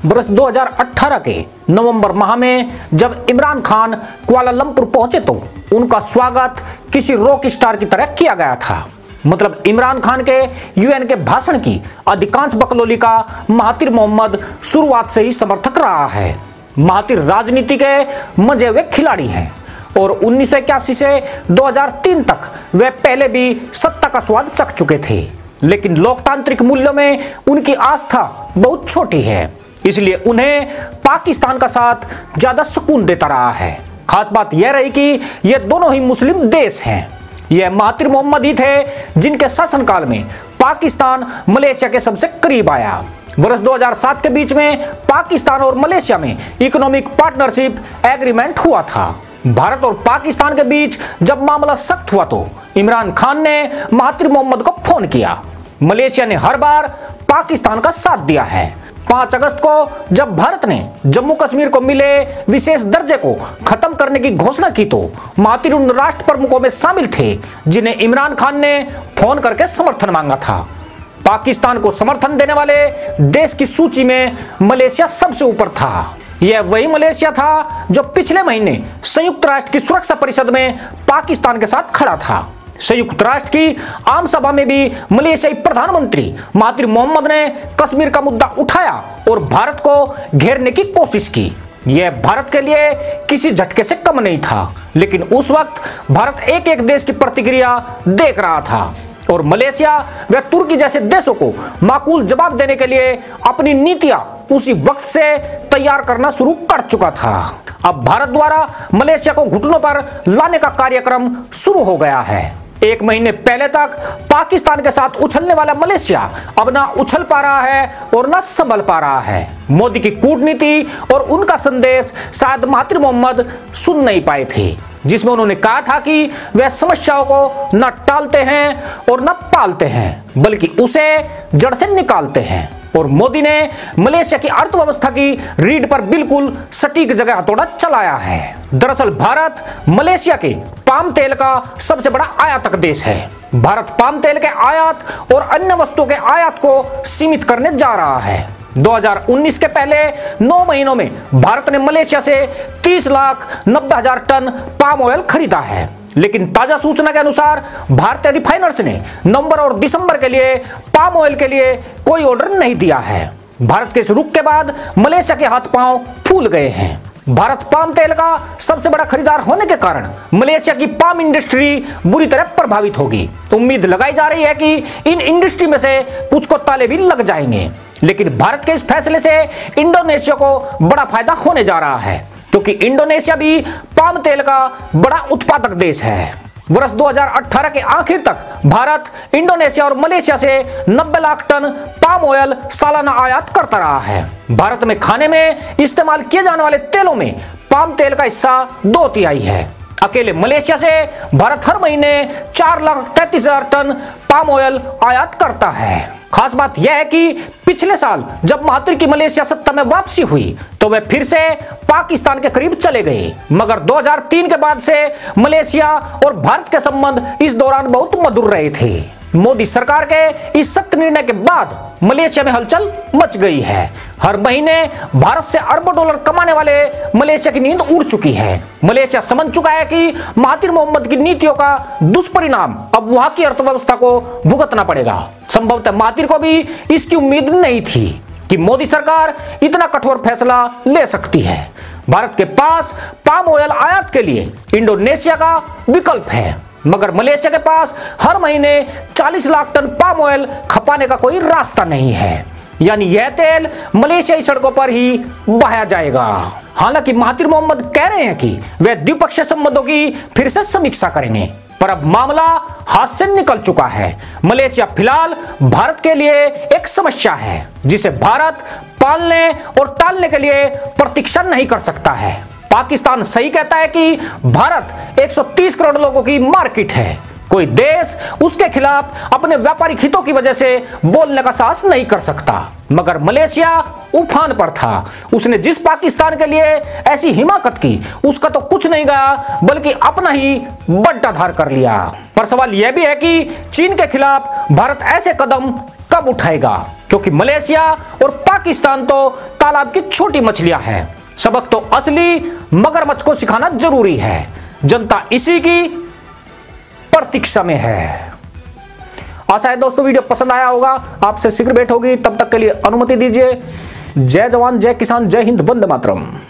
वर्ष 2018 के नवंबर माह में जब इमरान खान कुआलालंपुर पहुंचे तो उनका स्वागत किसी रॉक स्टार की तरह किया गया था। मतलब इमरान खान के यूएन के भाषण की अधिकांश बकलोली का महातिर मोहम्मद शुरुआत से ही समर्थक रहा है। महातिर राजनीति के मजे हुए खिलाड़ी हैं और 1981 से 2003 तक वे पहले भी सत्ता का स्वाद चख चुके थे, लेकिन लोकतांत्रिक मूल्यों में उनकी आस्था बहुत छोटी है, इसलिए उन्हें पाकिस्तान का साथ ज्यादा सुकून देता रहा है। खास बात यह रही कि ये दोनों ही मुस्लिम देश हैं। यह महातिर मोहम्मद ही थे जिनके शासनकाल में पाकिस्तान मलेशिया के सबसे करीब आया। वर्ष 2007 के बीच में पाकिस्तान और मलेशिया में इकोनॉमिक पार्टनरशिप एग्रीमेंट हुआ था। भारत और पाकिस्तान के बीच जब मामला सख्त हुआ तो इमरान खान ने महातिर मोहम्मद को फोन किया। मलेशिया ने हर बार पाकिस्तान का साथ दिया है। 5 अगस्त को जब भारत ने जम्मू कश्मीर को मिले विशेष दर्जे को खत्म करने की घोषणा की तो महातिर उन राष्ट्र प्रमुखों में शामिल थे जिन्हें इमरान खान ने फोन करके समर्थन मांगा था। पाकिस्तान को समर्थन देने वाले देश की सूची में मलेशिया सबसे ऊपर था। यह वही मलेशिया था जो पिछले महीने संयुक्त राष्ट्र की सुरक्षा परिषद में पाकिस्तान के साथ खड़ा था। संयुक्त राष्ट्र की आम सभा में भी मलेशियाई प्रधानमंत्री महातिर मोहम्मद ने कश्मीर का मुद्दा उठाया और भारत को घेरने की कोशिश की। यह भारत के लिए किसी झटके से कम नहीं था, लेकिन उस वक्त भारत एक एक देश की प्रतिक्रिया देख रहा था और मलेशिया व तुर्की जैसे देशों को माकूल जवाब देने के लिए अपनी नीतियां उसी वक्त से तैयार करना शुरू कर चुका था। अब भारत द्वारा मलेशिया को घुटनों पर लाने का कार्यक्रम शुरू हो गया है। 1 महीने पहले तक पाकिस्तान के साथ उछलने वाला मलेशिया अब ना उछल पा रहा है और ना संभल पा रहा है। मोदी की कूटनीति और उनका संदेश शायद महातिर मोहम्मद सुन नहीं पाए थे, जिसमें उन्होंने कहा था कि वे समस्याओं को न टालते हैं और न पालते हैं, बल्कि उसे जड़ से निकालते हैं। और मोदी ने मलेशिया की अर्थव्यवस्था की रीढ़ पर बिल्कुल सटीक जगह हथौड़ा चलाया है। दरअसल भारत मलेशिया के पाम तेल का सबसे बड़ा आयातक देश है। भारत पाम तेल के आयात और अन्य वस्तुओं के आयात को सीमित करने जा रहा है। 2019 के पहले 9 महीनों में भारत ने मलेशिया से 30,90,000 टन पाम ऑयल खरीदा है, लेकिन ताजा सूचना के अनुसार भारतीय रिफाइनर्स ने नवंबर और दिसंबर के लिए पाम ऑयल के लिए कोई ऑर्डर नहीं दिया है। भारत के इस रुख के बाद मलेशिया के हाथ पांव फूल गए हैं। भारत पाम तेल का सबसे बड़ा खरीदार होने के कारण मलेशिया की पाम इंडस्ट्री बुरी तरह प्रभावित होगी। उम्मीद लगाई जा रही है कि इन इंडस्ट्री में से कुछ को ताले भी लग जाएंगे, लेकिन भारत के इस फैसले से इंडोनेशिया को बड़ा फायदा होने जा रहा है, क्योंकि इंडोनेशिया भी पाम तेल का बड़ा उत्पादक देश है। वर्ष 2018 के आखिर तक भारत इंडोनेशिया और मलेशिया से 90 लाख टन पाम ऑयल सालाना आयात करता रहा है। भारत में खाने में इस्तेमाल किए जाने वाले तेलों में पाम तेल का हिस्सा 2/3 है। अकेले मलेशिया से भारत हर महीने 4,33,000 टन पाम ऑयल आयात करता है। खास बात यह है कि पिछले साल जब महातिर की मलेशिया सत्ता में वापसी हुई तो वे फिर से पाकिस्तान के करीब चले गए, मगर 2003 के बाद से मलेशिया और भारत के संबंध इस दौरान बहुत मधुर रहे थे। मोदी सरकार के इस सख्त निर्णय के बाद मलेशिया में हलचल मच गई है। हर महीने भारत से अरबों डॉलर कमाने वाले मलेशिया की नींद उड़ चुकी है। मलेशिया समझ चुका है कि महातिर मोहम्मद की नीतियों का दुष्परिणाम अब वहां की अर्थव्यवस्था को भुगतना पड़ेगा। संभवतः महातिर को भी इसकी उम्मीद नहीं थी कि मोदी सरकार इतना कठोर फैसला ले सकती है। भारत के पास पाम ऑयल आयात के लिए इंडोनेशिया का विकल्प है, मगर मलेशिया के पास हर महीने 40 लाख टन पाम ऑयल खपाने का कोई रास्ता नहीं है। यानी यह तेल मलेशियाई सड़कों पर ही बहाया जाएगा। हालांकि महातिर मोहम्मद कह रहे हैं कि वे द्विपक्षीय संबंधों की फिर से समीक्षा करेंगे, पर अब मामला हाथ से निकल चुका है। मलेशिया फिलहाल भारत के लिए एक समस्या है जिसे भारत पालने और टालने के लिए प्रतीक्षा नहीं कर सकता है। पाकिस्तान सही कहता है कि भारत 130 करोड़ लोगों की मार्केट है। कोई देश उसके खिलाफ अपने व्यापारिक हितों की वजह से बोलने का साहस नहीं कर सकता, मगर मलेशिया उफान पर था। उसने जिस पाकिस्तान के लिए ऐसी हिमाकत की उसका तो कुछ नहीं गया, बल्कि अपना ही बड्डा धार कर लिया। पर सवाल यह भी है कि चीन के खिलाफ भारत ऐसे कदम कब उठाएगा, क्योंकि मलेशिया और पाकिस्तान तो तालाब की छोटी मछलियां हैं। सबक तो असली मगरमच्छ को सिखाना जरूरी है। जनता इसी की प्रतीक्षा में है। आशा है दोस्तों वीडियो पसंद आया होगा, आपसे शीघ्र भेंट होगी। तब तक के लिए अनुमति दीजिए। जय जवान, जय किसान, जय हिंद, वंदे मातरम।